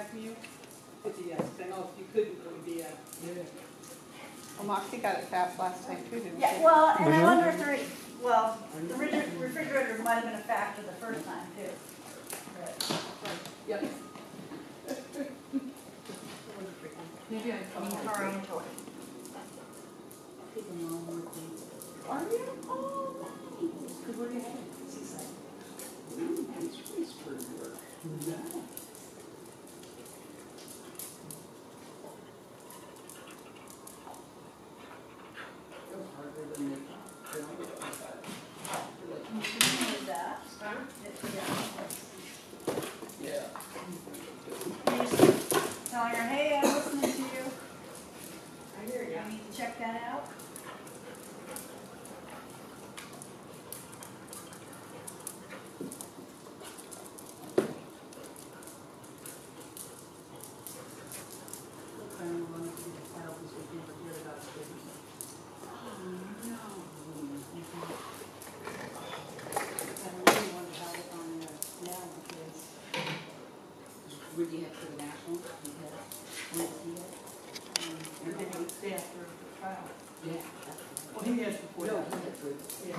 feedback from you? It's a yes. I know if you couldn't, it would be a. Yeah. Well, Moxie got it fast last time too, didn't she? Yeah, well, and I wonder if there, well, the refrigerator might have been a factor the first time too. Yep. Maybe I come Our own toy. Are you? Oh, nice. Because where do you have it? Seaside. Nice place for work. Nice. It was harder than they thought. Is that? Yeah. Yeah. You just telling her, hey, I'm listening to you. I hear you. I need to check that out. Would you have to the national? You And then he would stay after the trial. Yeah. Well, he has before No, that. that's good. Yeah.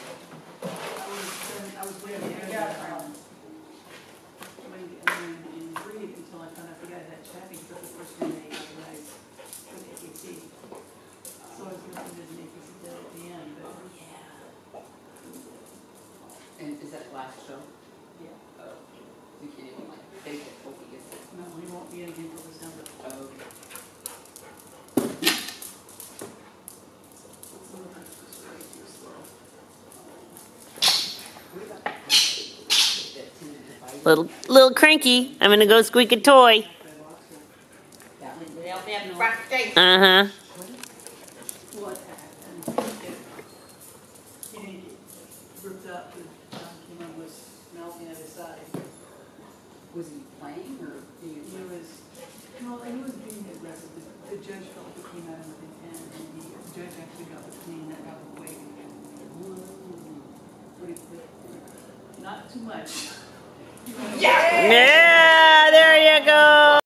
I was there. Yeah. And breathe until I found out the guy that chatting for the first one they organized for the APC. So I was listening to the APC at the end, but Yeah. And is that the last show? yeah. Oh, you can't even like fake it, hope he gets it. No, he won't be in again until December. Oh, Little cranky. I'm gonna go squeak a toy. that one, they help me have front stage. Uh-huh. What happened? He didn't get ripped up, and John Cameron was melting at his side. Was he playing or? He was being aggressive. The judge felt he came at him with intent, and the judge actually got the clean that got away. Pretty quick. Not too much. Yeah!